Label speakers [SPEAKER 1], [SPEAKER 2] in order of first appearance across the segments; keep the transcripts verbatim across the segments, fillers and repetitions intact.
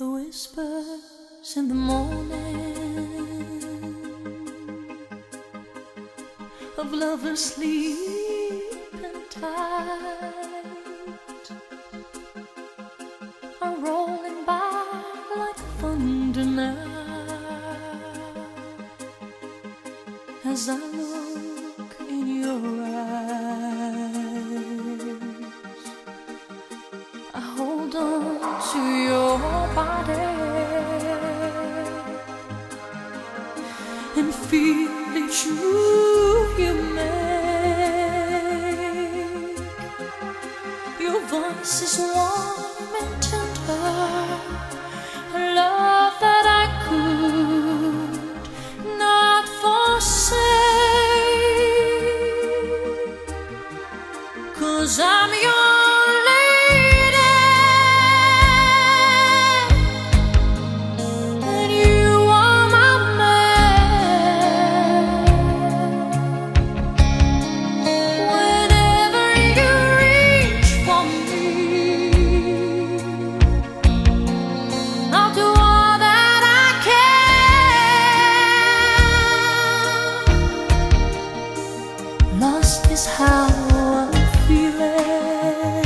[SPEAKER 1] The whispers in the morning of lovers sleeping tight are rolling by like thunder now as I look in your eyes. I hold on to your body and feel each move you make. Your voice is warm and tender, a love that I could not forsake, 'cause I'm your lost is how I'm feeling,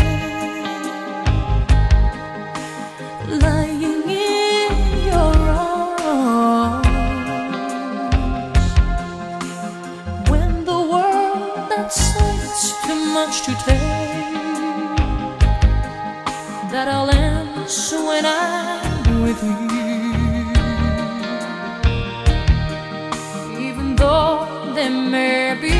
[SPEAKER 1] lying in your arms, when the world that says too much to take, that I'll answer when I'm with you, even though there may be